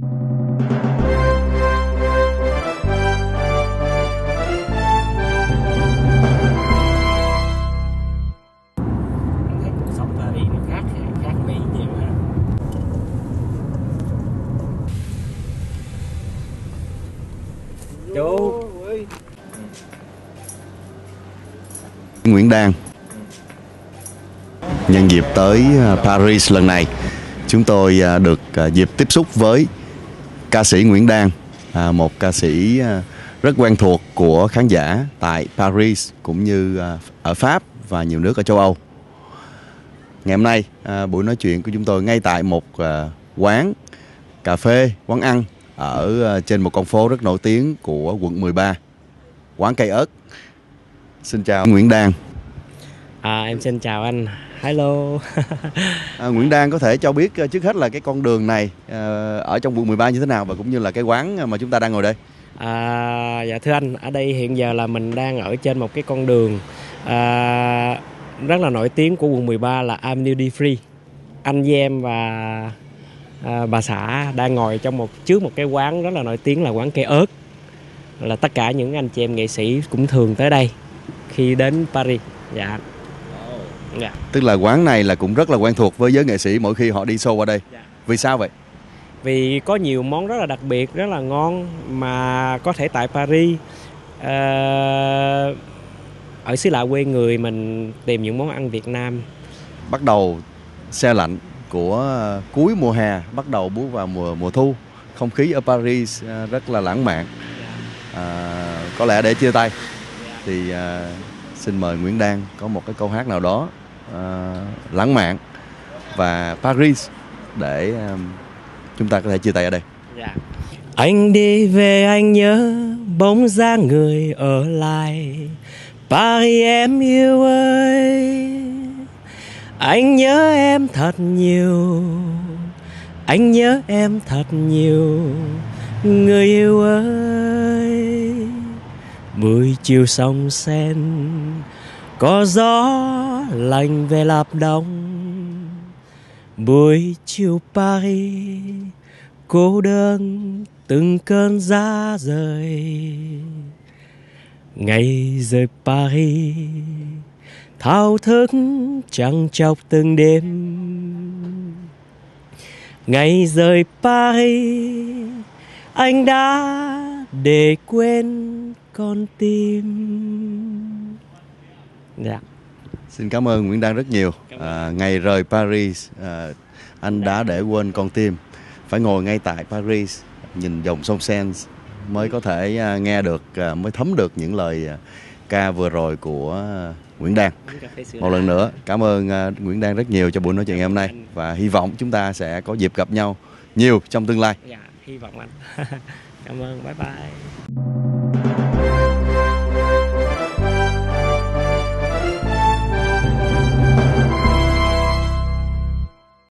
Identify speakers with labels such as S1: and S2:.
S1: Thấy cuộc sống Paris nó khác Mỹ nhiều ha. Chú
S2: Nguyễn Đan. Nhân dịp tới Paris lần này, chúng tôi được dịp tiếp xúc với ca sĩ Nguyễn Đan, một ca sĩ rất quen thuộc của khán giả tại Paris cũng như ở Pháp và nhiều nước ở châu Âu. Ngày hôm nay, buổi nói chuyện của chúng tôi ngay tại một quán cà phê, quán ăn ở trên một con phố rất nổi tiếng của quận 13, quán Cây Ớt. Xin chào Nguyễn Đan.
S1: em xin chào anh. Hello.
S2: Nguyễn Đan có thể cho biết trước hết là cái con đường này ở trong quận 13 như thế nào và cũng như là cái quán mà chúng ta đang ngồi đây.
S1: Dạ thưa anh, ở đây hiện giờ là mình đang ở trên một cái con đường rất là nổi tiếng của quận 13 là Avenue de Free. Anh với em và bà xã đang ngồi trước một cái quán rất là nổi tiếng là quán Cây Ớt. Là tất cả những anh chị em nghệ sĩ cũng thường tới đây khi đến Paris. Dạ. Dạ.
S2: Tức là quán này là cũng rất là quen thuộc với giới nghệ sĩ mỗi khi họ đi show qua đây.
S1: Dạ.
S2: Vì sao vậy?
S1: Vì có nhiều món rất là đặc biệt, rất là ngon mà có thể tại Paris ở xứ lạ quê người mình tìm những món ăn Việt Nam.
S2: Bắt đầu se lạnh của cuối mùa hè, bắt đầu bước vào mùa thu, không khí ở Paris rất là lãng mạn. Có lẽ để chia tay thì xin mời Nguyễn Đan có một cái câu hát nào đó lãng mạn và Paris để chúng ta có thể chia tay ở đây.
S1: Dạ. Anh đi về anh nhớ bóng dáng người ở lại Paris em yêu ơi. Anh nhớ em thật nhiều, anh nhớ em thật nhiều, người yêu ơi. Buổi chiều sông sen có gió lạnh về Lạp Đông. Buổi chiều Paris cô đơn từng cơn giá rời. Ngày rời Paris thao thức trăng chọc từng đêm. Ngày rời Paris anh đã để quên con tim. Dạ.
S2: Xin cảm ơn Nguyễn Đan rất nhiều. Ngày rời Paris anh đã để quên con tim. Phải ngồi ngay tại Paris nhìn dòng sông Seine mới có thể nghe được, mới thấm được những lời ca vừa rồi của Nguyễn Đan. Một lần nữa cảm ơn Nguyễn Đan rất nhiều cho buổi nói chuyện ngày hôm nay và hy vọng chúng ta sẽ có dịp gặp nhau nhiều trong tương lai.
S1: Dạ, hy vọng anh. Cảm ơn, bye bye.